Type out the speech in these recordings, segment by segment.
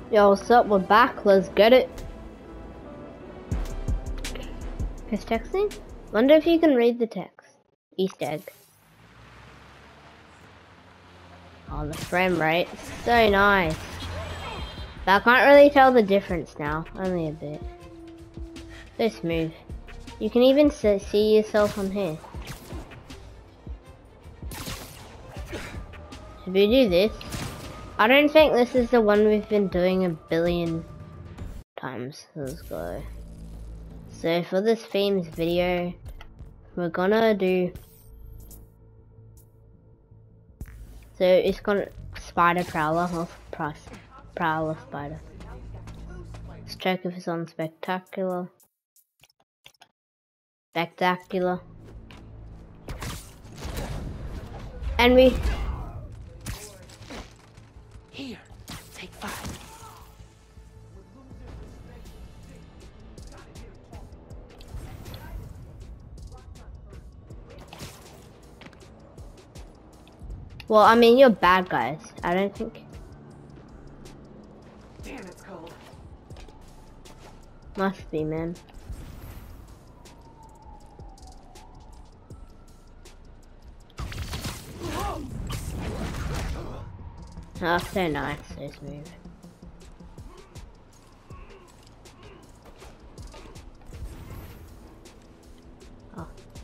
Yo, what's up? We're back. Let's get it. Who's texting? Wonder if you can read the text. Easter egg. Oh, the frame rate. So nice. But I can't really tell the difference now. Only a bit. So smooth. You can even see yourself on here. Should we do this? I don't think this is the one we've been doing a billion times. Let's go. So for this themes video, we're gonna do. So it's gonna spider prowler or prowler spider. Let's check if it's on spectacular. Spectacular. And we. Here, take 5. Well, I mean, you're bad guys. I don't think. Damn, it's cold. Must be, man. Oh, so nice, so smooth. Oh.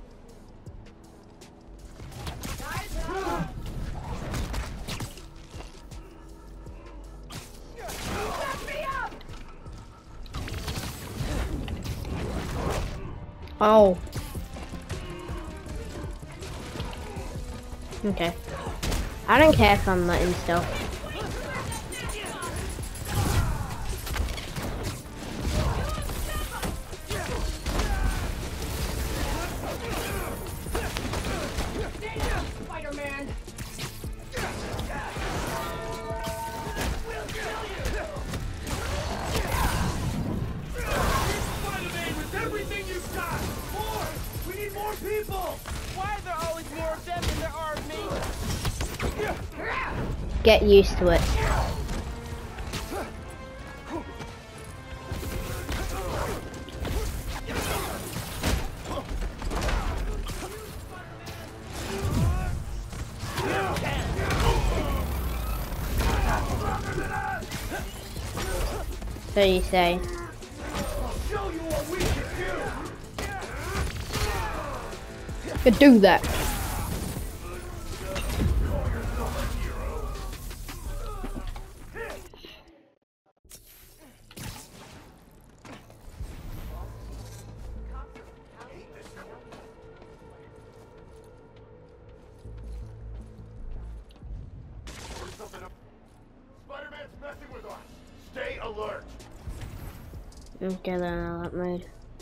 Oh. Okay. I don't care if I'm letting stuff. Spider-Man! Spider-Man with everything you've got! More! We need more people! Why are there always more of them than there are of me? Get used to it. So you say. Could do that. Spider-Man's messing with us. Stay alert. Okay, then I'll upload.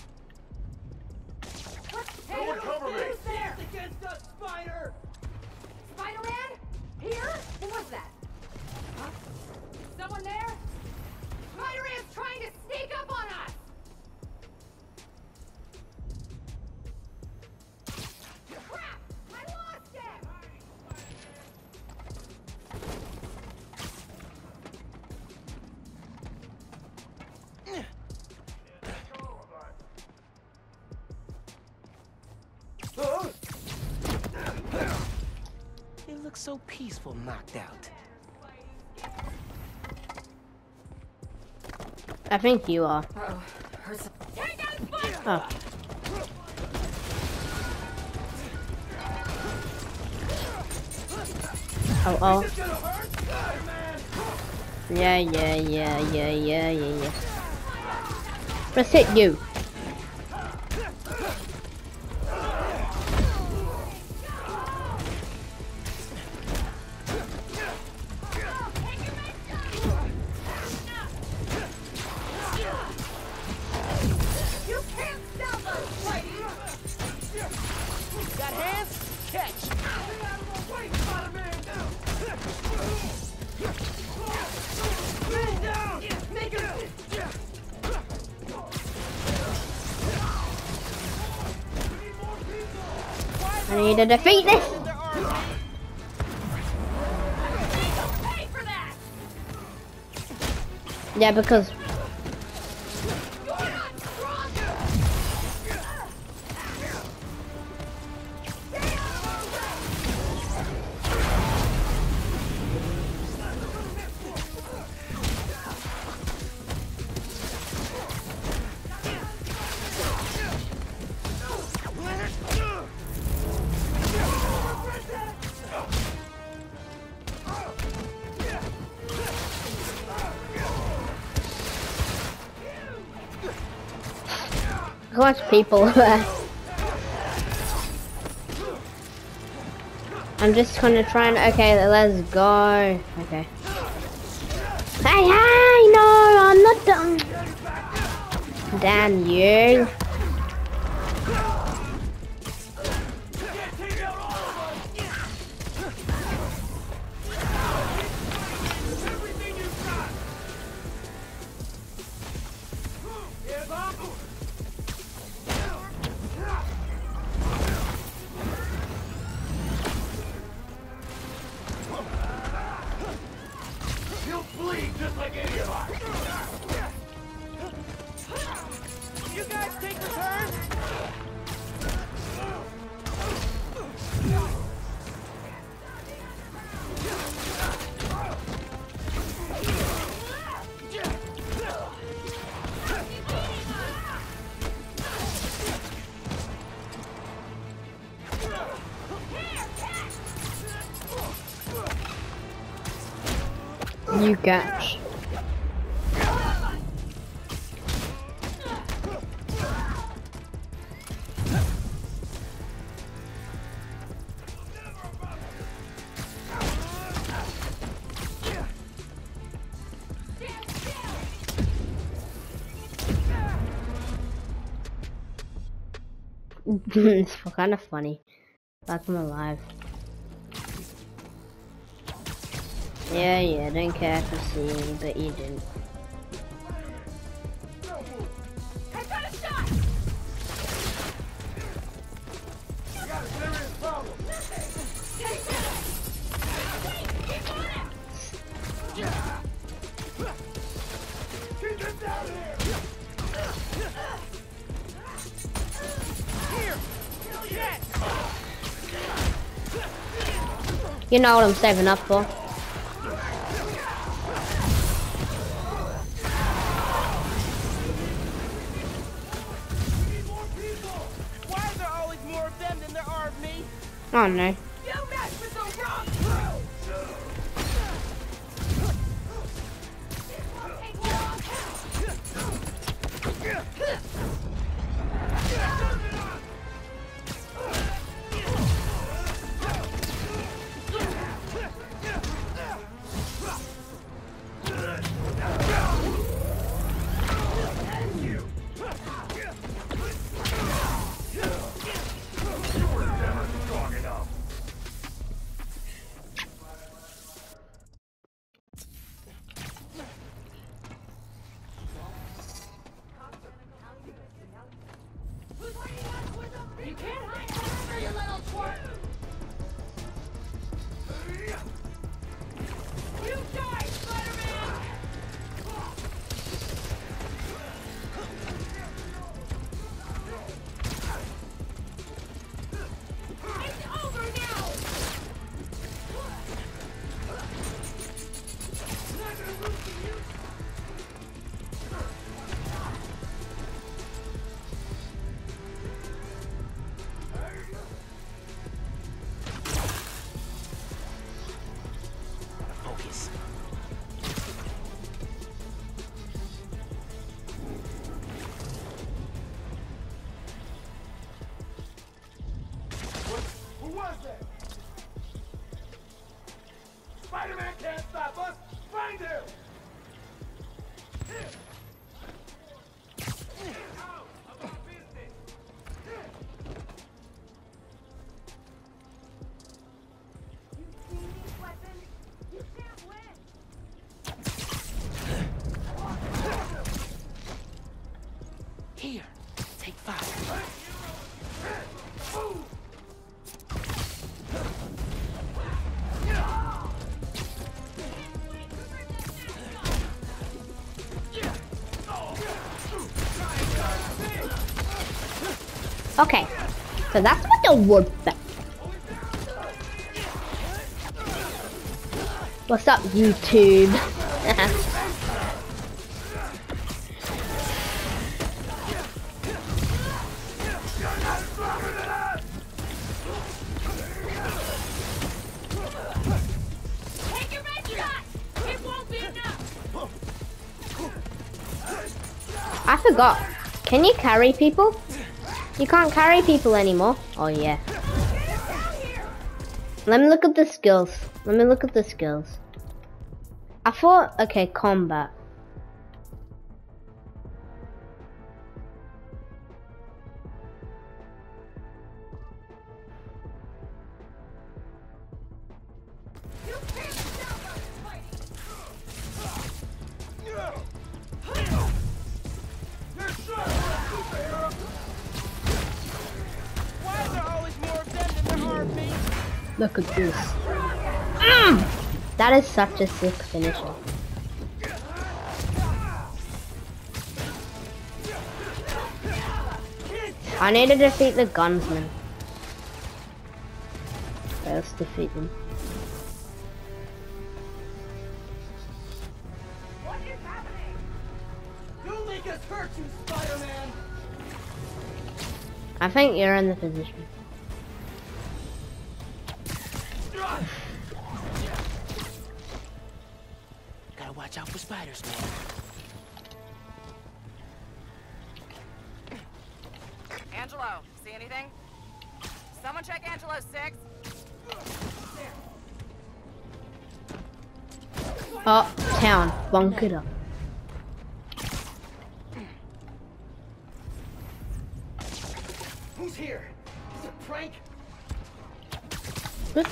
Someone cover me. Stand against us, Spider! Spider-Man? Here? Who was that? Huh? Someone there? Spider-Man's trying to sneak up on us! Crap! I lost him! It looks so peaceful knocked out. I think you are. Uh-oh. Hurts. Oh. Oh, oh. Yeah. Let's hit you. You can't stop us, Spidey! Got hands? Catch! I need to defeat this. Yeah, because how much people are there? I'm just gonna try and okay, let's go. Okay. Hey, no, I'm not done. Damn you. You'll bleed just like any of us. You guys take the turn? You catch. It's kind of funny. Like I'm alive. Yeah, don't care for seeing, but you didn't. I got a shot! We got a serious problem. Take this! Keep on it! Keep them down here. Here! Get! You know what I'm saving up for. Why are there always more of them than there are of me? Oh no. You mess with the wrong crew! This won't take long. You were never strong enough. You can't hide forever, you little twerp! You die, Spider-Man! It's over now! Okay, so that's what the wood. What's up, YouTube? Take your red shot! It won't be enough! I forgot. Can you carry people? You can't carry people anymore. Oh yeah. Let me look at the skills. Let me look at the skills. I thought, okay, combat. You can't stop us fighting! Why are there always more of them than there are of me? Look at this. That is such a sick finisher. I need to defeat the gunsman. Let's defeat them. What is happening? Don't make us hurt you, Spider-Man! I think you're in the position. Gotta watch out for spiders, man. Angelo, see anything? Someone check Angelo 6. Oh, town. Bonk it up. Who's here? Is it a prank? Good.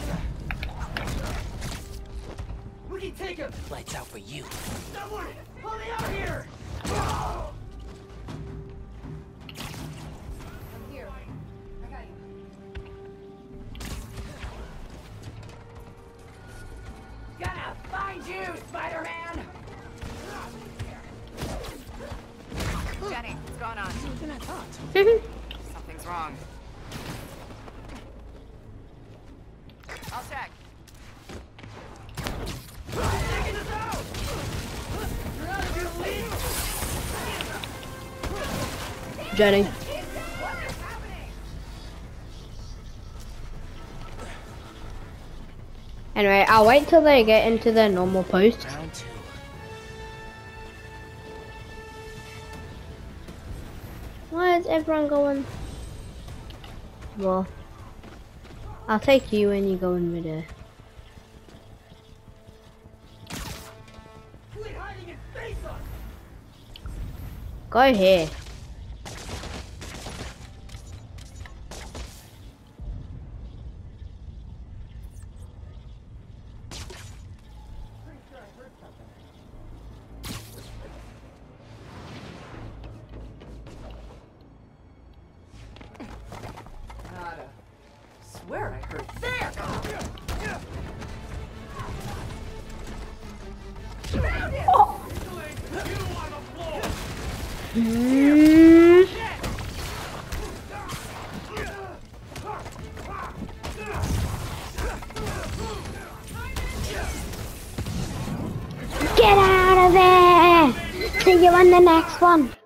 We can take him! Lights out for you. Someone! Help me out here! Here. I got you. Gonna find you, Spider-Man! Jenny, what's going on? Something's wrong. I'll check. Taking us out! You're out of your league! Jenny. What is happening? Anyway, I'll wait till they get into their normal posts. Round 2. Why is everyone going? Well, I'll take you when you go in midair. Quit hiding and face us! Go here. Nada. Swear I heard there. Mm. Get out of there! See you on the next one.